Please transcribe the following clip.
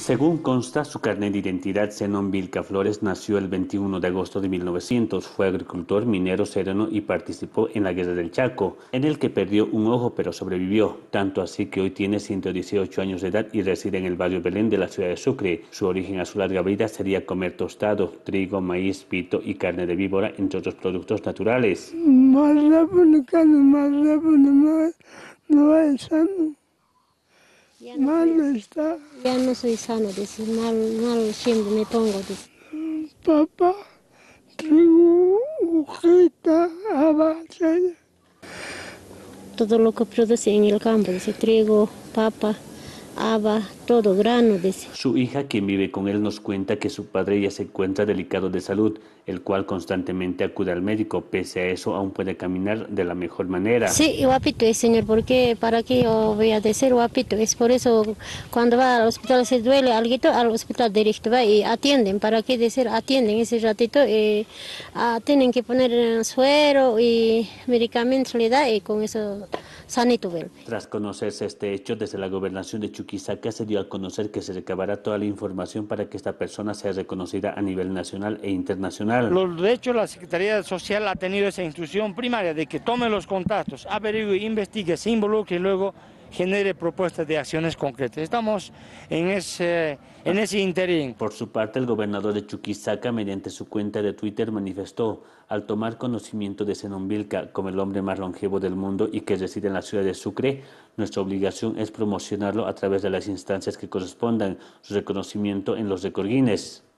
Según consta, su carnet de identidad, Zenón Vilca Flores, nació el 21 de agosto de 1900. Fue agricultor, minero, sereno y participó en la Guerra del Chaco, en el que perdió un ojo pero sobrevivió, tanto así que hoy tiene 118 años de edad y reside en el barrio Belén de la ciudad de Sucre. Su origen a su larga vida sería comer tostado, trigo, maíz, pito y carne de víbora, entre otros productos naturales. Más rápido, más rápido, no es sano. Malo está. Ya no soy sano, dice, mal siempre me pongo, dice. Papá, trigo, hojita, abacha. Todo lo que produce en el campo, dice, trigo, papa, haba, todo grano, dice. Su hija, quien vive con él, nos cuenta que su padre ya se encuentra delicado de salud, el cual constantemente acude al médico. Pese a eso, aún puede caminar de la mejor manera. Sí, guapito es, señor, porque para qué yo voy a decir guapito, es por eso cuando va al hospital se duele algo, al hospital directo va y atienden, para qué decir atienden ese ratito, tienen que poner suero y medicamentos le da y con eso sanito vuelve. Tras conocerse este hecho, desde la gobernación de Chuquisaca se dio a conocer que se recabará toda la información para que esta persona sea reconocida a nivel nacional e internacional. De hecho, la Secretaría Social ha tenido esa instrucción primaria de que tome los contactos, averigüe, investigue, se involucre y luego genere propuestas de acciones concretas. Estamos en ese interín. Por su parte, el gobernador de Chuquisaca, mediante su cuenta de Twitter, manifestó: al tomar conocimiento de Zenón Vilca como el hombre más longevo del mundo y que reside en la ciudad de Sucre, nuestra obligación es promocionarlo a través de las instancias que correspondan, su reconocimiento en los récord Guinness.